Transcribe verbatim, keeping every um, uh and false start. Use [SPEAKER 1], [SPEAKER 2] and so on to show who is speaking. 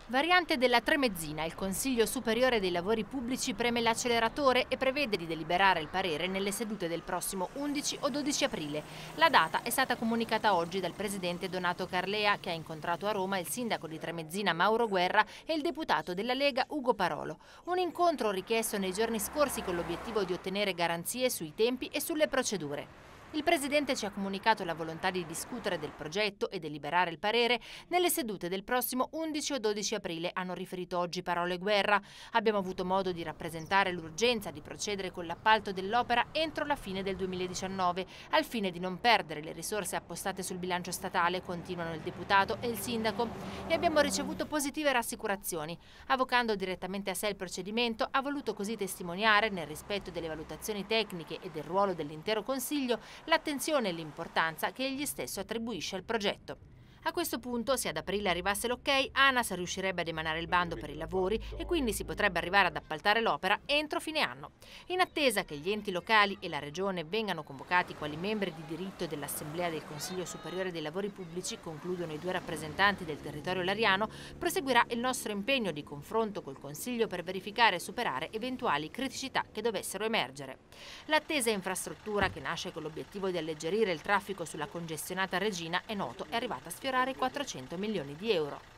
[SPEAKER 1] Variante della Tremezzina, il Consiglio Superiore dei Lavori Pubblici preme l'acceleratore e prevede di deliberare il parere nelle sedute del prossimo undici o dodici aprile. La data è stata comunicata oggi dal presidente Donato Carlea, che ha incontrato a Roma il sindaco di Tremezzina Mauro Guerra e il deputato della Lega Ugo Parolo. Un incontro richiesto nei giorni scorsi con l'obiettivo di ottenere garanzie sui tempi e sulle procedure. Il Presidente ci ha comunicato la volontà di discutere del progetto e deliberare il parere nelle sedute del prossimo undici o dodici aprile, hanno riferito oggi Parole Guerra. Abbiamo avuto modo di rappresentare l'urgenza di procedere con l'appalto dell'opera entro la fine del duemiladiciannove, al fine di non perdere le risorse appostate sul bilancio statale, continuano il deputato e il sindaco, e abbiamo ricevuto positive rassicurazioni. Avocando direttamente a sé il procedimento, ha voluto così testimoniare, nel rispetto delle valutazioni tecniche e del ruolo dell'intero Consiglio, l'attenzione e l'importanza che egli stesso attribuisce al progetto. A questo punto, se ad aprile arrivasse l'ok, ANAS riuscirebbe ad emanare il bando per i lavori e quindi si potrebbe arrivare ad appaltare l'opera entro fine anno. In attesa che gli enti locali e la Regione vengano convocati quali membri di diritto dell'Assemblea del Consiglio Superiore dei Lavori Pubblici, concludono i due rappresentanti del territorio lariano, proseguirà il nostro impegno di confronto col Consiglio per verificare e superare eventuali criticità che dovessero emergere. L'attesa infrastruttura, che nasce con l'obiettivo di alleggerire il traffico sulla congestionata Regina, è noto, è arrivata a sfiorare i quattrocento milioni di euro.